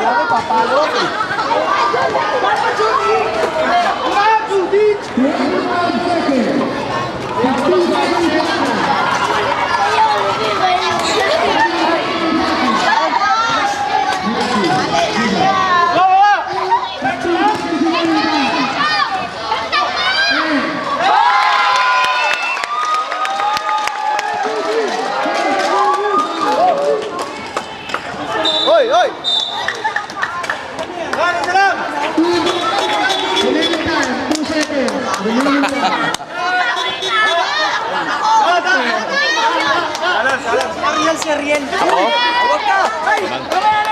Papalo. Oi, oi! Ariel si Ariel. Ako? Huwag ka!